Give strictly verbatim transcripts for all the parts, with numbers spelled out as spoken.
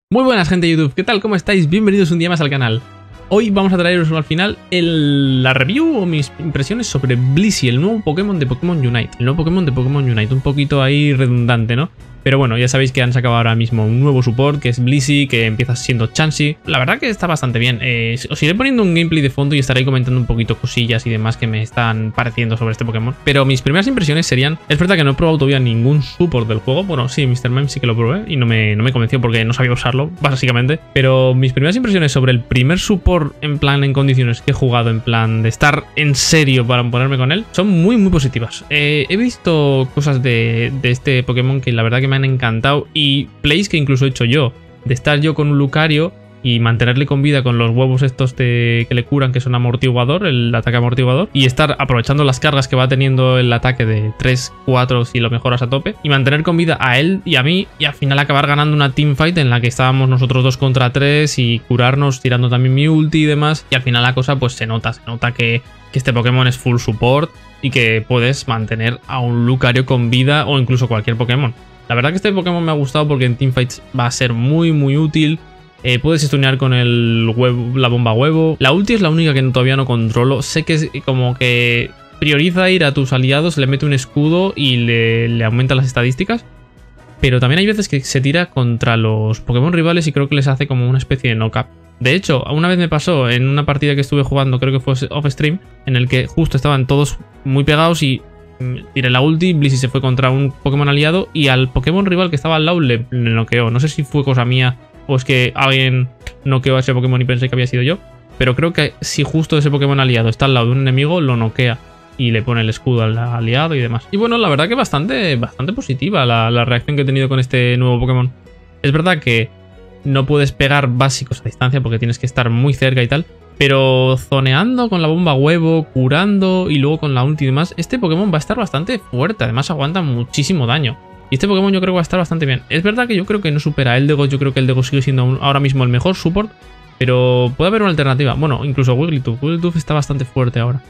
Muy buenas, gente de YouTube, ¿qué tal? ¿Cómo estáis? Bienvenidos un día más al canal. Hoy vamos a traeros al final el, la review o mis impresiones sobre Blissey, el nuevo Pokémon de Pokémon Unite. El nuevo Pokémon de Pokémon Unite, un poquito ahí redundante, ¿no? Pero bueno, ya sabéis que han sacado ahora mismo un nuevo support, que es Blissey, que empieza siendo Chansey. La verdad que está bastante bien. Eh, os iré poniendo un gameplay de fondo y estaré comentando un poquito cosillas y demás que me están pareciendo sobre este Pokémon. Pero mis primeras impresiones serían... Es verdad que no he probado todavía ningún support del juego. Bueno, sí, mister Mime sí que lo probé y no me, no me convenció porque no sabía usarlo, básicamente. Pero mis primeras impresiones sobre el primer support en plan en condiciones que he jugado, en plan de estar en serio para ponerme con él, son muy muy positivas. Eh, he visto cosas de, de este Pokémon que la verdad que me han encantado y plays que incluso he hecho yo, de estar yo con un Lucario y mantenerle con vida con los huevos estos de, que le curan, que son amortiguador, el ataque amortiguador, y estar aprovechando las cargas que va teniendo el ataque de tres, cuatro si lo mejoras a tope, y mantener con vida a él y a mí, y al final acabar ganando una teamfight en la que estábamos nosotros dos contra tres y curarnos tirando también mi ulti y demás, y al final la cosa pues se nota, se nota que, que este Pokémon es full support y que puedes mantener a un Lucario con vida o incluso cualquier Pokémon. La verdad que este Pokémon me ha gustado porque en teamfights va a ser muy muy útil. Eh, puedes stunear con el huevo, la bomba huevo. La ulti es la única que todavía no controlo. Sé que es como que prioriza ir a tus aliados, le mete un escudo y le, le aumenta las estadísticas. Pero también hay veces que se tira contra los Pokémon rivales y creo que les hace como una especie de knock-up. De hecho, una vez me pasó en una partida que estuve jugando, creo que fue off-stream, en el que justo estaban todos muy pegados y tiré la ulti, Blissey se fue contra un Pokémon aliado y al Pokémon rival que estaba al lado le, le noqueó. No sé si fue cosa mía o es que alguien noqueó a ese Pokémon y pensé que había sido yo, pero creo que si justo ese Pokémon aliado está al lado de un enemigo, lo noquea y le pone el escudo al aliado y demás. Y bueno, la verdad que bastante, bastante positiva la, la reacción que he tenido con este nuevo Pokémon. Es verdad que no puedes pegar básicos a distancia porque tienes que estar muy cerca y tal, pero zoneando con la bomba huevo, curando y luego con la ulti y demás, este Pokémon va a estar bastante fuerte. Además aguanta muchísimo daño. Y este Pokémon yo creo que va a estar bastante bien. Es verdad que yo creo que no supera a Eldegoss. Yo creo que Eldegoss sigue siendo ahora mismo el mejor support. Pero puede haber una alternativa. Bueno, incluso Wigglytuff. Wigglytuff está bastante fuerte ahora.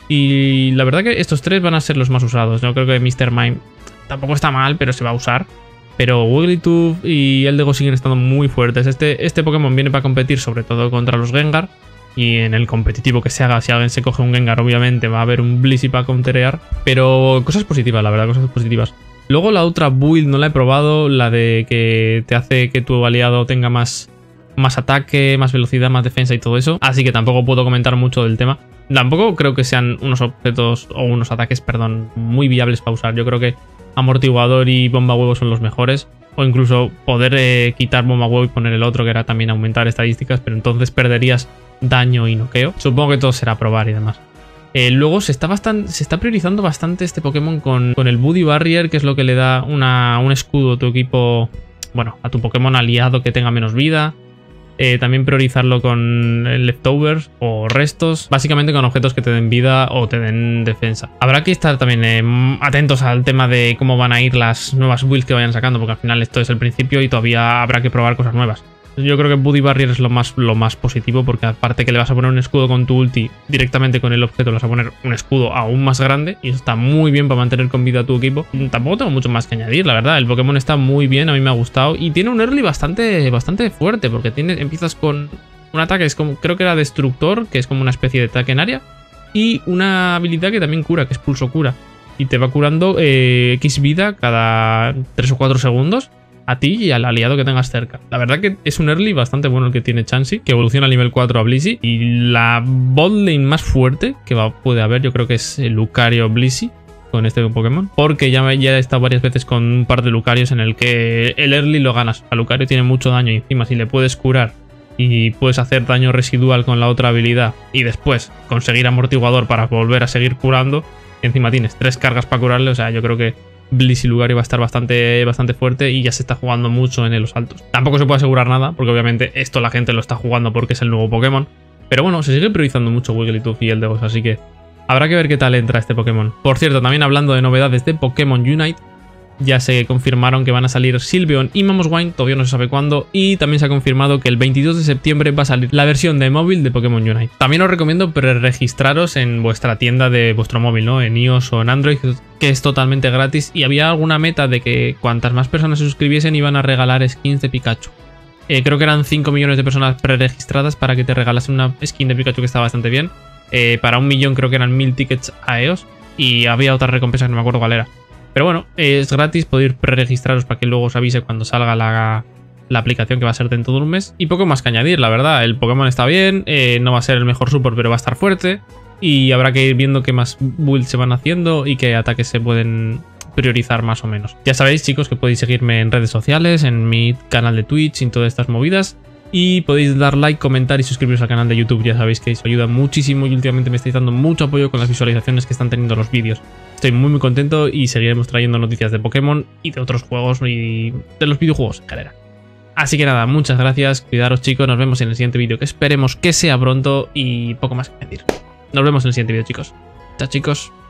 Y la verdad que estos tres van a ser los más usados. Yo creo que mister Mime tampoco está mal, pero se va a usar. Pero Wigglytuff y Eldegoss siguen estando muy fuertes. Este, este Pokémon viene para competir sobre todo contra los Gengar. Y en el competitivo que se haga, si alguien se coge un Gengar, obviamente va a haber un Blissey para counterear. Pero cosas positivas, la verdad, cosas positivas. Luego la otra build no la he probado, la de que te hace que tu aliado tenga más, más ataque, más velocidad, más defensa y todo eso. Así que tampoco puedo comentar mucho del tema. Tampoco creo que sean unos objetos o unos ataques, perdón, muy viables para usar. Yo creo que amortiguador y bomba huevo son los mejores. O incluso poder eh, quitar bomba huevo y poner el otro, que era también aumentar estadísticas, pero entonces perderías daño y noqueo. Supongo que todo será probar y demás. Eh, luego se está, bastante, se está priorizando bastante este Pokémon con, con el Buddy Barrier, que es lo que le da una, un escudo a tu equipo, bueno, a tu Pokémon aliado que tenga menos vida. Eh, también priorizarlo con leftovers o restos, básicamente con objetos que te den vida o te den defensa. Habrá que estar también eh, atentos al tema de cómo van a ir las nuevas builds que vayan sacando, porque al final esto es el principio y todavía habrá que probar cosas nuevas. Yo creo que Buddy Barrier es lo más, lo más positivo, porque aparte que le vas a poner un escudo con tu ulti, directamente con el objeto le vas a poner un escudo aún más grande y eso está muy bien para mantener con vida a tu equipo. Tampoco tengo mucho más que añadir, la verdad. El Pokémon está muy bien, a mí me ha gustado y tiene un early bastante, bastante fuerte, porque tiene, empiezas con un ataque, es como, creo que era Destructor, que es como una especie de ataque en área, y una habilidad que también cura, que es Pulso Cura, y te va curando eh, X vida cada tres o cuatro segundos. A ti y al aliado que tengas cerca. La verdad que es un early bastante bueno el que tiene Chansey, que evoluciona al nivel cuatro a Blissey. Y la bot lane más fuerte que va, puede haber, yo creo que es el Lucario Blissey con este Pokémon. Porque ya, ya he estado varias veces con un par de Lucarios en el que el early lo ganas. A Lucario tiene mucho daño y encima si le puedes curar y puedes hacer daño residual con la otra habilidad y después conseguir amortiguador para volver a seguir curando, encima tienes tres cargas para curarle, o sea, yo creo que Blissey Lucario va a estar bastante, bastante fuerte y ya se está jugando mucho en los altos. Tampoco se puede asegurar nada, porque obviamente esto la gente lo está jugando porque es el nuevo Pokémon. Pero bueno, se sigue priorizando mucho Wigglytuff y Eldegoss, así que habrá que ver qué tal entra este Pokémon. Por cierto, también hablando de novedades de Pokémon Unite, ya se confirmaron que van a salir Sylveon y Mamoswine, todavía no se sabe cuándo, y también se ha confirmado que el veintidós de septiembre va a salir la versión de móvil de Pokémon Unite. También os recomiendo pre-registraros en vuestra tienda de vuestro móvil, ¿no? En iOS o en Android, que es totalmente gratis, y había alguna meta de que cuantas más personas se suscribiesen iban a regalar skins de Pikachu. Eh, creo que eran cinco millones de personas preregistradas para que te regalasen una skin de Pikachu que está bastante bien. Eh, para un millón creo que eran mil tickets a E O S. Y había otra recompensa que no me acuerdo cuál era. Pero bueno, es gratis, podéis preregistraros para que luego os avise cuando salga la, la aplicación, que va a ser dentro de un mes. Y poco más que añadir, la verdad. El Pokémon está bien, eh, no va a ser el mejor support, pero va a estar fuerte. Y habrá que ir viendo qué más builds se van haciendo y qué ataques se pueden priorizar más o menos. Ya sabéis, chicos, que podéis seguirme en redes sociales, en mi canal de Twitch y en todas estas movidas. Y podéis dar like, comentar y suscribiros al canal de YouTube. Ya sabéis que eso ayuda muchísimo y últimamente me estáis dando mucho apoyo con las visualizaciones que están teniendo los vídeos. Estoy muy muy contento y seguiremos trayendo noticias de Pokémon y de otros juegos y de los videojuegos en general. Así que nada, muchas gracias, cuidaros chicos, nos vemos en el siguiente vídeo, que esperemos que sea pronto y poco más que decir. Nos vemos en el siguiente vídeo, chicos. Chao, chicos.